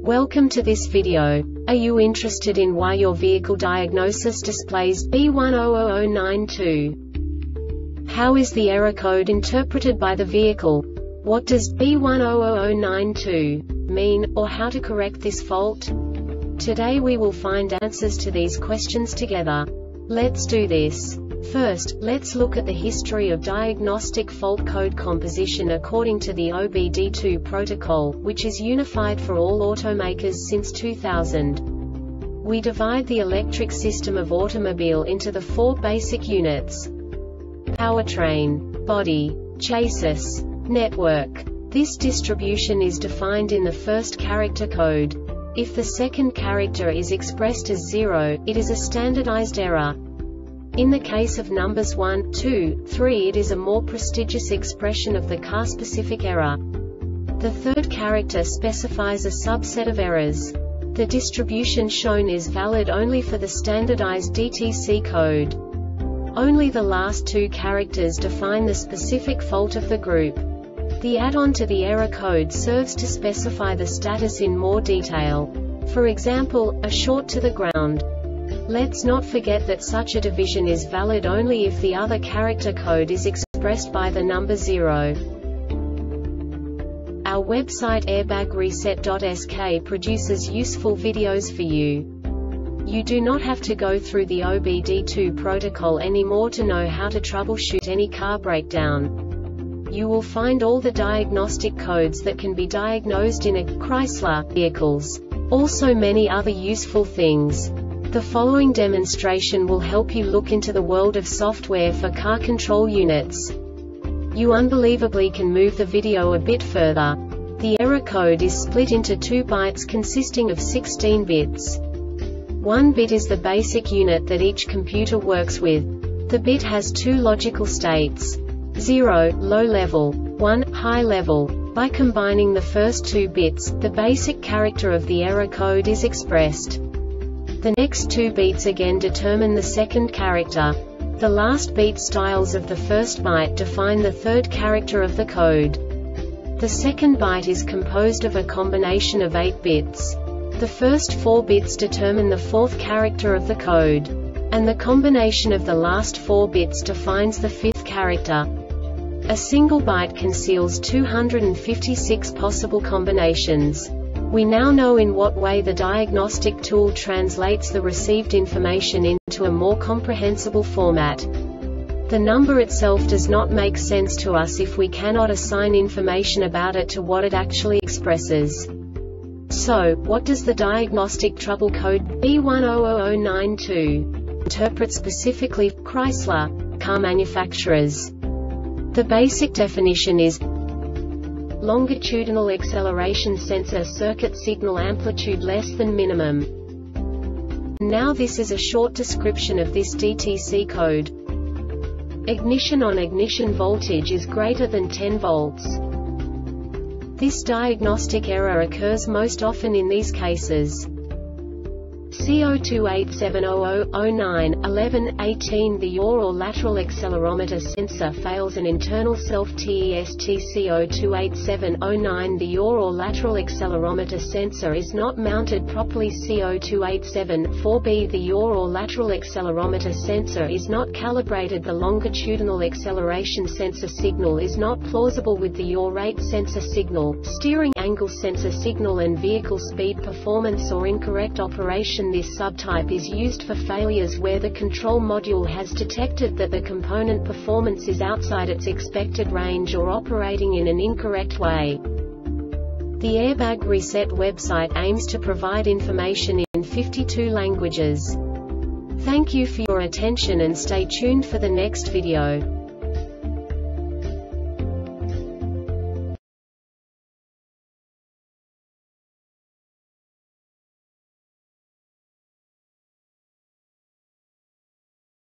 Welcome to this video. Are you interested in why your vehicle diagnosis displays B100092? How is the error code interpreted by the vehicle? What does B100092 mean, or how to correct this fault? Today we will find answers to these questions together. Let's do this. First, let's look at the history of diagnostic fault code composition according to the OBD2 protocol, which is unified for all automakers since 2000. We divide the electric system of automobile into the four basic units: powertrain, body, chassis, network. This distribution is defined in the first character code. If the second character is expressed as 0, it is a standardized error. In the case of numbers 1, 2, 3, it is a more prestigious expression of the car-specific error. The third character specifies a subset of errors. The distribution shown is valid only for the standardized DTC code. Only the last two characters define the specific fault of the group. The add-on to the error code serves to specify the status in more detail. For example, a short to the ground. Let's not forget that such a division is valid only if the other character code is expressed by the number 0. Our website airbagreset.sk produces useful videos for you. You do not have to go through the OBD2 protocol anymore to know how to troubleshoot any car breakdown. You will find all the diagnostic codes that can be diagnosed in a Chrysler vehicles. Also many other useful things. The following demonstration will help you look into the world of software for car control units. You unbelievably can move the video a bit further. The error code is split into 2 bytes consisting of 16 bits. 1 bit is the basic unit that each computer works with. The bit has 2 logical states: 0, low level, 1, high level. By combining the first 2 bits, the basic character of the error code is expressed. The next 2 beats again determine the second character. The last beat styles of the first byte define the third character of the code. The second byte is composed of a combination of 8 bits. The first 4 bits determine the fourth character of the code. And the combination of the last 4 bits defines the fifth character. A single byte conceals 256 possible combinations. We now know in what way the diagnostic tool translates the received information into a more comprehensible format. The number itself does not make sense to us if we cannot assign information about it to what it actually expresses. So, what does the diagnostic trouble code B100092 interpret specifically for Chrysler car manufacturers? The basic definition is longitudinal acceleration sensor circuit signal amplitude less than minimum. Now this is a short description of this DTC code. Ignition on ignition voltage is greater than 10 volts. This diagnostic error occurs most often in these cases: CO287000091118. The yaw or lateral accelerometer sensor fails an internal self-test. CO287009. The yaw or lateral accelerometer sensor is not mounted properly. CO2874B. The yaw or lateral accelerometer sensor is not calibrated. The longitudinal acceleration sensor signal is not plausible with the yaw rate sensor signal, steering angle sensor signal and vehicle speed performance or incorrect operation. This subtype is used for failures where the control module has detected that the component performance is outside its expected range or operating in an incorrect way. The Airbag Reset website aims to provide information in 52 languages. Thank you for your attention and stay tuned for the next video.